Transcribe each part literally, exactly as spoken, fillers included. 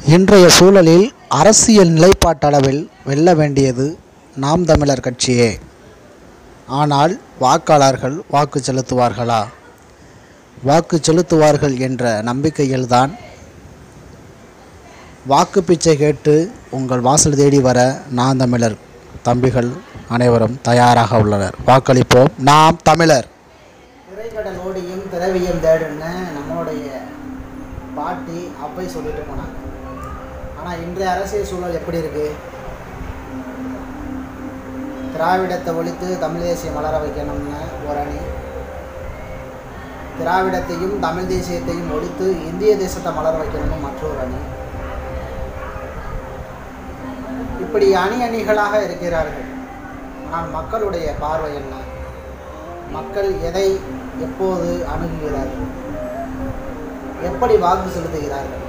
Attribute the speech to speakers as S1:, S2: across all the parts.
S1: இன்றைய சூழலில் அரசியல் நிலைப்பாட்டளவில் வெல்ல வேண்டியது நாம் தமிழர் கட்சியே. ஆனால் வாக்காளர்கள் வாக்கு செலுத்துவார்களா? வாக்கு செலுத்துவார்கள் என்ற நம்பிக்கையில்தான் வாக்கு பிச்சை கேட்டு உங்கள் வாசல் தேடி வர நாம் தமிழர் தம்பிகள் அனைவரும் தயாராக உள்ளனர். வாக்களிப்போம், நாம் தமிழர்.
S2: திரைக்கடல் ஓடியும் திரவியம் தேடுன்னு நம்மளுடைய பாட்டி அப்பை சொல்லிட்டு போனாங்க. ஆனால் இன்றைய அரசியல் சூழல் எப்படி இருக்குது? திராவிடத்தை ஒழித்து தமிழ் தேசியம் வளர வைக்கணும்னு ஒரு அணி, திராவிடத்தையும் தமிழ் தேசியத்தையும் ஒழித்து இந்திய தேசத்தை வளர வைக்கணும்னு மற்றொரு அணி. இப்படி அணி அணிகளாக இருக்கிறார்கள். ஆனால் மக்களுடைய பார்வை என்ன? மக்கள் எதை எப்போது அணுகுகிறார்கள்? எப்படி வாக்கு செலுத்துகிறார்கள்?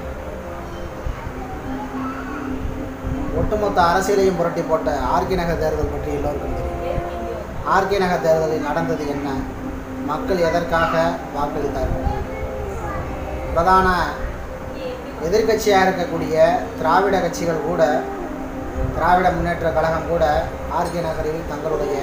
S2: ஒட்டுமொத்த அரசியலையும் புரட்டி போட்ட ஆர்கே நகர் தேர்தல் பற்றி எல்லோருக்கும் தெரியும். ஆர்கே நகர் தேர்தலில் நடந்தது என்ன? மக்கள் எதற்காக வாக்களித்தார்கள்? பிரதான எதிர்கட்சியாக இருக்கக்கூடிய திராவிட கட்சிகள் கூட, திராவிட முன்னேற்ற கழகம் கூட ஆர்கே நகரில் தங்களுடைய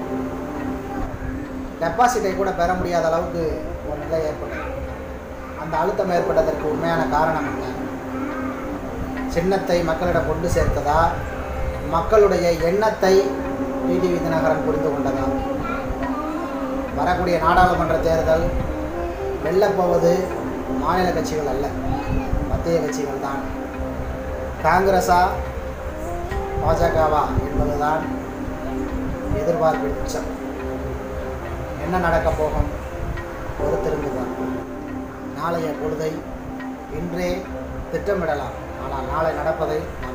S2: டெபாசிட்டை கூட பெற முடியாத அளவுக்கு ஒரு நிலை ஏற்பட்டது. அந்த அழுத்தம் ஏற்பட்டதற்கு உண்மையான காரணம் என்ன? சின்னத்தை மக்களிடம் கொண்டு சேர்த்ததா? மக்களுடைய எண்ணத்தை டிடிவி தினகரன் புரிந்து கொண்டதா? வரக்கூடிய நாடாளுமன்ற தேர்தல் வெல்லப்போவது மாநில கட்சிகள் அல்ல, மத்திய கட்சிகள் தான். காங்கிரஸா பாஜகவா என்பதுதான் எதிர்பார்ப்பின் உச்சம். என்ன நடக்கப் போகும்? பொறுத்திருந்து பார்ப்போம். நாளைய பொழுதை இன்றே திட்டமிடலாம், ஆனால் நாளை நடப்பதை